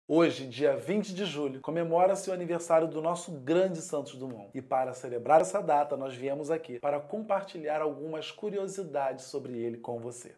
Hoje, dia 20 de julho, comemora-se o aniversário do nosso grande Santos Dumont. E para celebrar essa data, nós viemos aqui para compartilhar algumas curiosidades sobre ele com você.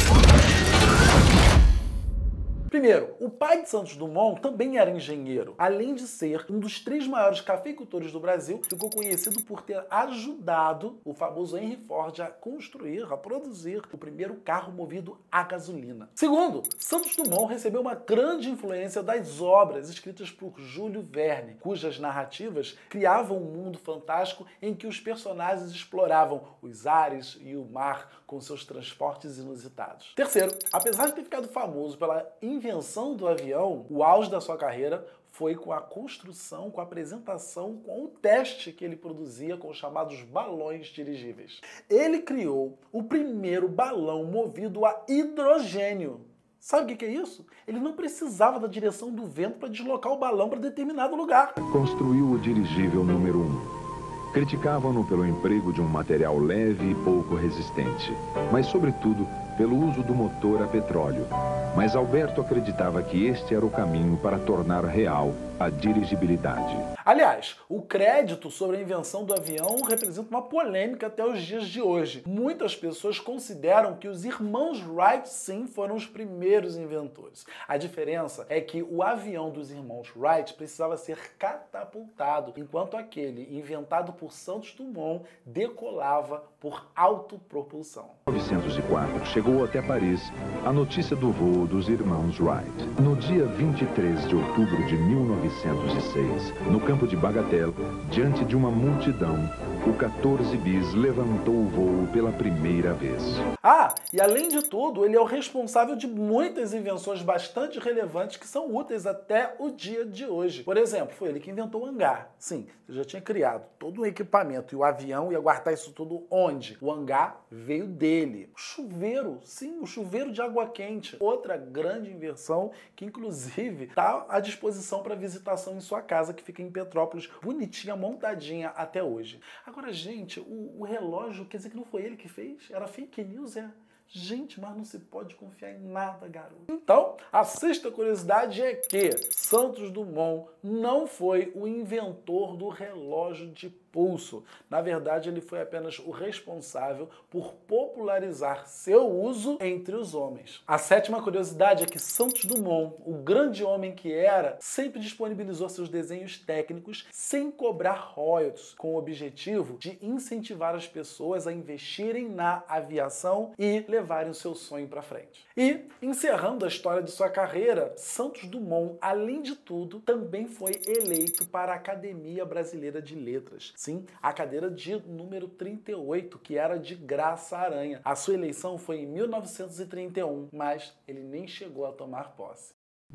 Primeiro, o pai de Santos Dumont também era engenheiro. Além de ser um dos 3 maiores cafeicultores do Brasil, ficou conhecido por ter ajudado o famoso Henry Ford a construir, a produzir o primeiro carro movido a gasolina. Segundo, Santos Dumont recebeu uma grande influência das obras escritas por Júlio Verne, cujas narrativas criavam um mundo fantástico em que os personagens exploravam os ares e o mar com seus transportes inusitados. Terceiro, apesar de ter ficado famoso pela invenção do avião, o auge da sua carreira foi com a construção, com a apresentação, com o teste que ele produzia com os chamados balões dirigíveis. Ele criou o primeiro balão movido a hidrogênio. Sabe o que é isso? Ele não precisava da direção do vento para deslocar o balão para determinado lugar. Construiu o dirigível número 1. Criticavam-no pelo emprego de um material leve e pouco resistente, mas, sobretudo, pelo uso do motor a petróleo. Mas Alberto acreditava que este era o caminho para tornar real a dirigibilidade. Aliás, o crédito sobre a invenção do avião representa uma polêmica até os dias de hoje. Muitas pessoas consideram que os irmãos Wright sim foram os primeiros inventores. A diferença é que o avião dos irmãos Wright precisava ser catapultado, enquanto aquele inventado por Santos Dumont decolava por autopropulsão. Em 1904, chegou até Paris a notícia do voo dos irmãos Wright. No dia 23 de outubro de 1906, no campo de Bagatelle, diante de uma multidão, o 14 bis levantou o voo pela primeira vez. Ah, e além de tudo, ele é o responsável de muitas invenções bastante relevantes que são úteis até o dia de hoje. Por exemplo, foi ele que inventou o hangar. Sim, ele já tinha criado todo um equipamento e o avião ia guardar isso tudo onde? O hangar veio dele. O chuveiro, sim, o chuveiro de água quente. Outra grande invenção que inclusive está à disposição para visitação em sua casa, que fica em Petrópolis, bonitinha, montadinha até hoje. Agora, gente, o relógio, quer dizer que não foi ele que fez? Era fake news, é? Gente, mas não se pode confiar em nada, garoto. Então, a sexta curiosidade é que Santos Dumont não foi o inventor do relógio de pulso. Na verdade, ele foi apenas o responsável por popularizar seu uso entre os homens. A sétima curiosidade é que Santos Dumont, o grande homem que era, sempre disponibilizou seus desenhos técnicos sem cobrar royalties, com o objetivo de incentivar as pessoas a investirem na aviação e levarem o seu sonho para frente. E, encerrando a história de sua carreira, Santos Dumont, além de tudo, também foi eleito para a Academia Brasileira de Letras. Sim, a cadeira de número 38, que era de Graça Aranha. A sua eleição foi em 1931, mas ele nem chegou a tomar posse.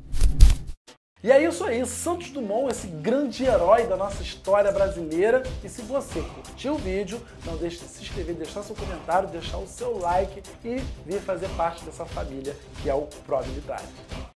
E é isso aí, Santos Dumont, esse grande herói da nossa história brasileira. E se você curtiu o vídeo, não deixe de se inscrever, deixar seu comentário, deixar o seu like e vir fazer parte dessa família que é o ProMilitares.